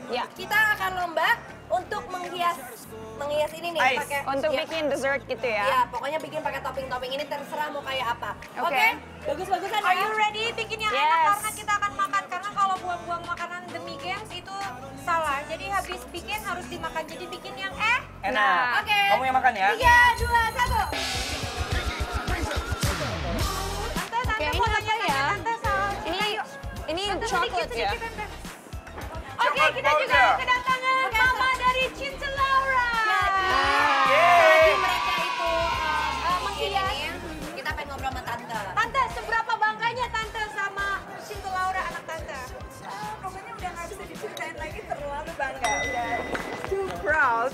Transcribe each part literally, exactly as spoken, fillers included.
Ya. Kita akan lomba untuk menghias menghias ini nih Ice. pakai Untuk ya. bikin dessert gitu ya? Iya, pokoknya bikin pakai topping-topping ini terserah mau kayak apa. Oke, Oke. bagus-bagusan Are ya. you ready? Bikin yang Yes. enak karena kita akan makan. Karena kalau buang-buang makanan demi games itu salah. Jadi habis bikin harus dimakan. Jadi bikin yang eh. Enak. Nah. Oke. Kamu yang makan ya? Tiga, dua, satu. Tante, tante Oke, mau ini tanya apa ya? tante salah. Ini ini Tante, coklat sedikit, ya? sedikit, tante. Oke, Coklat kita juga powder. kedatangan Oke, Mama so- dari Cinta Laura. Jadi mereka itu uh, menghias. Kita pengen ngobrol sama tante. Tante, seberapa bangganya Tante sama Cinta Laura anak Tante? Ah, pokoknya udah nggak bisa diceritain lagi, terlalu bangga, udah too proud.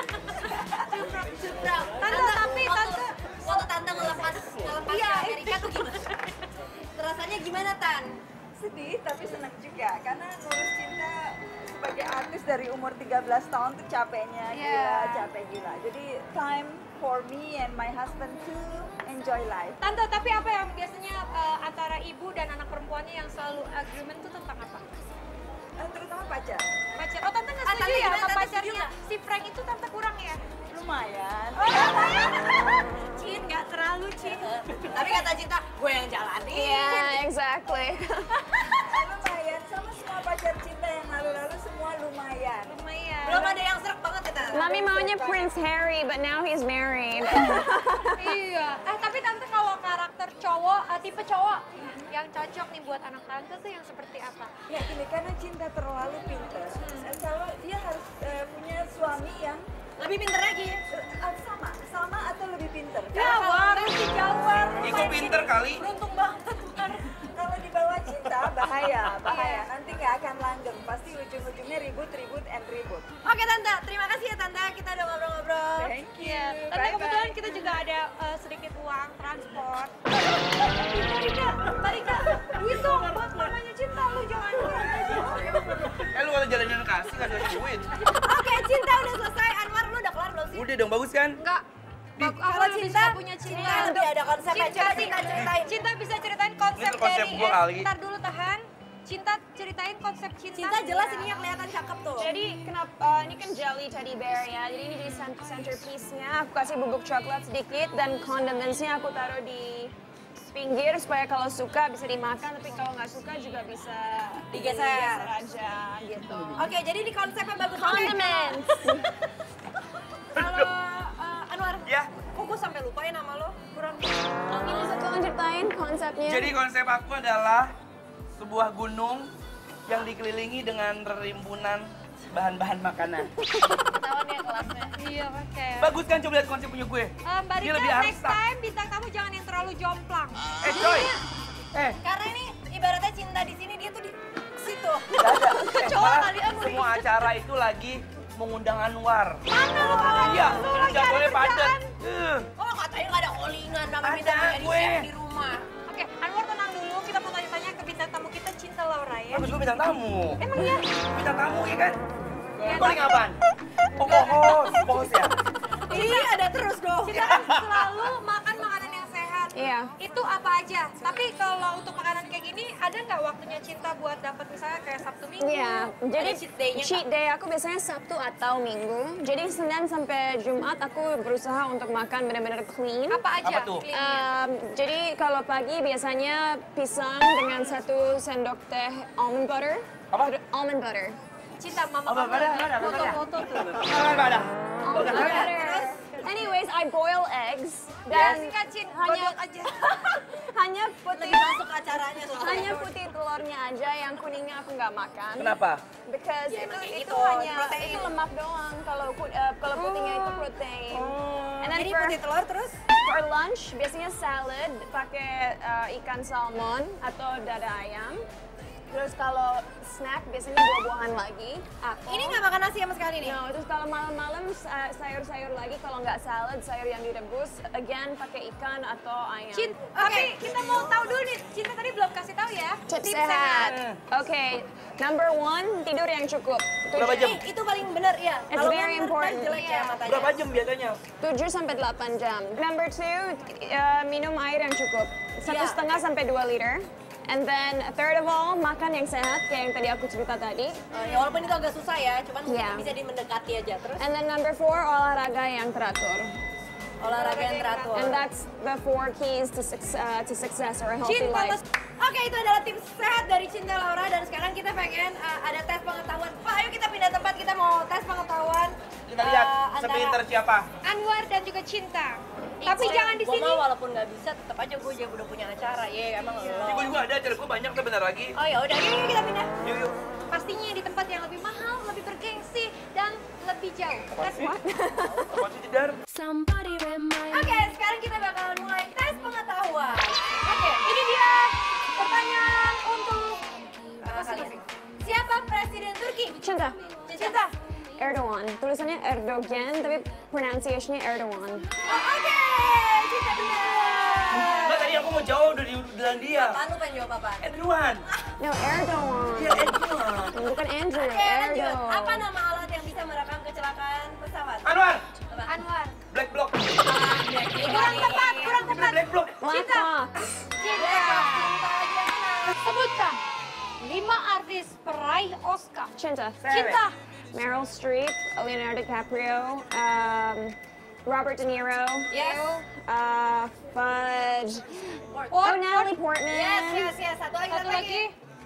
Tante, tapi waktu, Tante. waktu tante ngelepas ngelepas Iya, ke Amerika tuh gimana? Rasanya gimana Tan? Sedih tapi senang juga, karena ngurus Cinta sebagai artis dari umur tiga belas tahun tuh capeknya gila, Yeah. capek gila. Jadi time for me and my husband to enjoy life. Tante, tapi apa yang biasanya eh, antara ibu dan anak perempuannya yang selalu agreement itu tentang apa? Eh, terutama pacar. Pacar. Oh, Tante nggak Ah, setuju Tante ya gimana? sama Tante pacarnya? setuju nggak? Si Frank itu Tante kurang ya? Lumayan. Oh, lumayan. Cin, nggak terlalu Cin. Tapi kata Cinta, gue yang jalanin. Iya, exactly. Lumayan, sama semua pacar Cinta yang lalu-lalu semua lumayan. Lumayan. Belum ada yang serak banget ya Tan? Mami maunya Prince Harry, but now he's married. Iya. Eh, tapi Tante kalau karakter cowok, eh, tipe cowok yang cocok nih buat anak Tante tuh yang seperti apa? Ya gini, karena Cinta terlalu pintar. Dan kalau dia harus eh, punya suami yang Lebih pinter lagi. eh, sama, sama atau lebih pintar. Jawar, si Jawar. Iko pinter kali. Beruntung banget. Kalau di bawah Cinta bahaya, bahaya. Iya. Nanti nggak akan langgeng. Pasti ujung-ujungnya ribut, ribut, and ribut. Oke Tante, terima kasih ya Tante. Kita udah ngobrol-ngobrol. Thank you. Iya. Tante Bye-bye. kebetulan kita juga ada eh, sedikit uang transport. Marika, Marika, duit dong buat mamanya Cinta, lu jangan kurang aja. Eh lu kalau jalanin kasih nggak dikasih duit. Oke, Cinta udah selesai. Anwar, lu udah kelar belum sih? Udah dong, bagus kan? Enggak. Aku Kalau lebih Cinta, suka punya cinta. Cinta lebih ada konsepnya. Cinta, Coba Cinta ceritain. Cinta bisa ceritain konsep, Ini konsep dari gua eh, kali. Ntar dulu tahan. Cinta ceritain konsep cinta. Cinta jelas ininya kelihatan cakep tuh. Jadi kenapa ini kan jelly teddy bear ya. Jadi ini di cent- centerpiece-nya aku kasih bubuk coklat sedikit dan condimentsnya aku taruh di pinggir supaya kalau suka bisa dimakan, tapi kalau nggak suka juga bisa Digeser. aja gitu. Oke, jadi di konsepnya bagus banget. Condiments. Kalau eh, Anwar, Ya. kok gue sampai lupa ya nama lo? Kurang. Ini bisa tolong ceritain konsepnya. Jadi konsep aku adalah sebuah gunung yang dikelilingi dengan rimbunan bahan-bahan makanan. Ketahuan ya kelasnya. Iya, oke. Bagus kan, coba lihat konsep punya gue. Eh, Mbak Dia Rika, lebih next arsa. time bintang tamu jangan yang terlalu jomplang. Eh coy, eh Karena ini ibaratnya Cinta di sini dia tuh di situ. nggak ada. Eh, Cowok malah kali, Anwar. semua acara itu lagi mengundang Anwar. Mana lu kawan? Iya, Lu lagi nggak ada boleh padat. kerjaan. Eh, Oh, katanya nggak ada callingan, mama Ada, minta jadi gue. chef di rumah. Oke, Anwar tenang dulu. Kita mau tanya-tanya ke bintang tamu kita, Cinta Laura ya. Bagus gue bintang tamu. Emang iya? Bintang tamu ya kan? Calling apaan? Oh, host, host ya? Iya, ada terus dong. Cinta kan selalu makan makanan yang sehat. Iya. Itu apa aja? Tapi kalau untuk makanan kayak gini, ada nggak waktunya Cinta buat dapat misalnya kayak Sabtu Minggu? Iya, jadi Ada cheat day-nya cheat day aku biasanya Sabtu atau Minggu. Jadi Senin sampai Jumat aku berusaha untuk makan benar-benar clean. Apa aja? Apa tuh? clean-nya? Um, jadi kalau pagi biasanya pisang dengan satu sendok teh almond butter. Apa? Almond butter. Cinta mama Apa, kamu ada, ada, ada. foto-foto tuh. Apa ada? Almond butter. Anyways, I boil eggs dan Singkat, Cin. hanya Godok aja. hanya putih Lebih masuk acaranya tuh. hanya putih telurnya aja, yang kuningnya aku nggak makan. Kenapa? Because Ya, itu emang kayak itu gitu, hanya protein. itu lemak doang. Kalau ku- eh, kalau putihnya itu protein. And then Jadi for, putih telur terus? for lunch biasanya salad pakai eh, ikan salmon atau dada ayam. Terus kalau snack biasanya buah-buahan lagi. Apel. Ini nggak makan nasi sama sekali nih? No, terus kalau malam-malam sa- sayur-sayur lagi, kalau nggak salad, sayur yang direbus, again pakai ikan atau ayam. Cin, tapi kita mau tahu dulu nih, Cinta tadi belum kasih tahu ya. Tips sehat. Oke, number one, tidur yang cukup. Berapa jam? Eh, itu paling benar ya. It's Kalau very nggak, ntar important. jelek ya matanya. Berapa jam biasanya? tujuh sampai delapan jam. Number two, eh, minum air yang cukup. Satu Iya. setengah sampai dua liter. And then third of all, makan yang sehat kayak yang tadi aku cerita tadi. Uh, ya walaupun itu agak susah ya, cuman mungkin Yeah. bisa dimendekati aja terus. And then number four, olahraga yang teratur. Olahraga yang teratur. And that's the four keys to, suc- uh, to success or a healthy Cinta life. Los- Oke, itu adalah tips sehat dari Cinta Laura dan sekarang kita pengen uh, ada tes pengetahuan. Pak, ayo kita pindah tempat, kita mau tes pengetahuan. Kita lihat uh, sepinter siapa. Anwar dan juga Cinta. Tapi jangan di Gua sini. mau walaupun nggak bisa, tetap aja gue juga udah punya acara. Ye, emang lo. Gue juga ada, acara gue banyak tuh bentar lagi. Oh ya udah, yuk, yuk kita pindah. Yuk, yuk. Pastinya di tempat yang lebih mahal, lebih bergengsi, dan lebih jauh. That's what. Apa sih, Jedar? Oke, sekarang kita bakalan mulai tes pengetahuan. Oke, ini dia pertanyaan untuk Uh, siapa Presiden Turki? Cinta. Cinta. Erdogan. Tulisannya Erdogan, tapi pronunciation-nya Erdogan. Oh, oke, Cinta benar. Enggak, tadi aku mau jawab udah dibilang dia. Apaan lu pengen jawab apa? Edruan. No, Erdogan. Iya, Edruan. Bukan Andrew, Oke, lanjut. Erdo. Apa nama alat yang bisa merekam kecelakaan pesawat? Anwar. Apa? Anwar. Black Block. Kurang tepat, kurang Udah Black Block. Black box. Cinta. Cinta aja. Sebutkan lima artis peraih Oscar. Cinta. Cinta. Meryl Streep, Leonardo DiCaprio, um, Robert De Niro, Yes. uh, Fudge, Port- oh, Natalie Portman. Yes, yes, yes. Satu lagi, Satu lagi.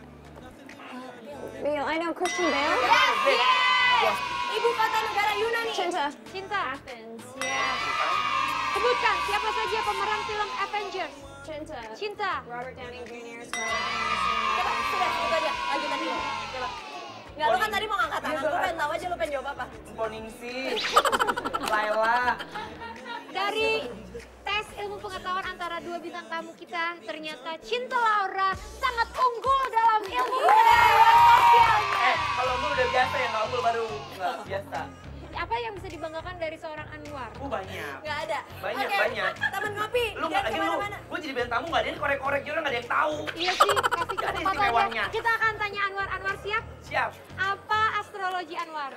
Bill, I know Christian Bale. Yes, yes. Ibu kota negara Yunani. Cinta. Cinta. Athens. Ya. Sebutkan siapa saja pemeran film Avengers. Cinta. Cinta. Robert Downey Junior Coba, sudah, itu aja. Lanjut tadi. Coba. Nggak, lu kan tadi mau ngangkat tangan. Lu pengen tahu aja, lu pengen jawab apa? Poningsi. Laila. Dari tes ilmu pengetahuan antara dua bintang tamu kita, ternyata Cinta Laura sangat unggul dalam ilmu pengetahuan sosialnya. Eh, kalau gue udah biasa ya, nggak unggul baru nggak biasa. Apa yang bisa dibanggakan dari seorang Anwar? Gue banyak. Nggak ada. Banyak, Oke, banyak. Taman ngopi. Lu nggak Jangan lagi lu, kemana-mana. gue jadi bintang tamu nggak ada yang korek-korek juga nggak ada yang tahu. Iya sih, kasih Gak ada kesempatan istimewanya. aja. Kita akan tanya Anwar. Anwar siap? Siap. Apa astrologi Anwar?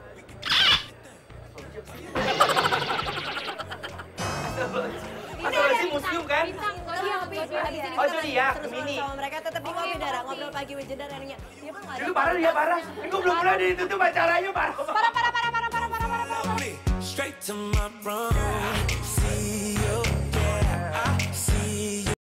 Astrologi museum kan? Bintang, Kita zodiak, ngopi, zodiak. habis ini Oh, kita zodiak, terus Gemini. sama mereka tetap di ngopi Oke, darah ngopi. ngobrol pagi with Jedar akhirnya. Dia mah nggak ada. Dulu parah dia parah. Ini gue belum pernah ditutup acaranya parah. Parah, parah, parah, parah, parah, parah, parah, parah. Straight to my brain.